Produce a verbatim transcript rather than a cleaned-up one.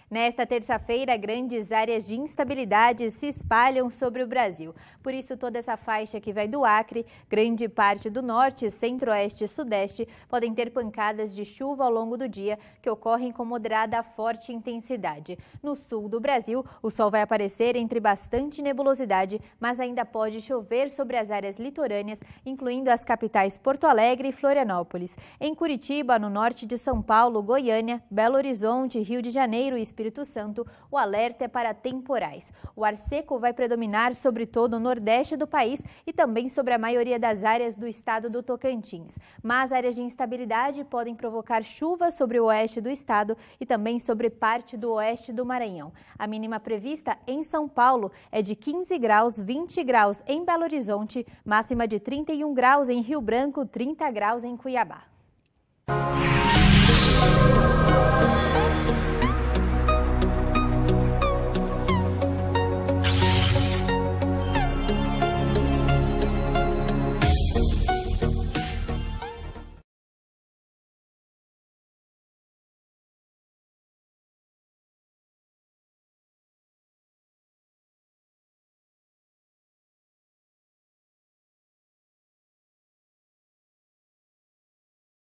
Nesta terça-feira, grandes áreas de instabilidade se espalham sobre o Brasil. Por isso, toda essa faixa que vai do Acre, grande parte do norte, centro-oeste e sudeste podem ter pancadas de chuva ao longo do dia, que ocorrem com moderada a forte intensidade. No sul do Brasil, o sol vai aparecer entre bastante nebulosidade, mas ainda pode chover sobre as áreas litorâneas, incluindo as capitais Porto Alegre e Florianópolis. Em Curitiba, no norte de São Paulo, Goiânia, Belo Horizonte, Rio de Janeiro e Espírito Santo, o alerta é para temporais. O ar seco vai predominar sobre todo o nordeste do país e também sobre a maioria das áreas do estado do Tocantins. Mas áreas de instabilidade podem provocar chuva sobre o oeste do estado e também sobre parte do oeste do Maranhão. A mínima prevista em São Paulo é de quinze graus, vinte graus em Belo Horizonte, máxima de trinta e um graus em Rio Branco, trinta graus em Cuiabá.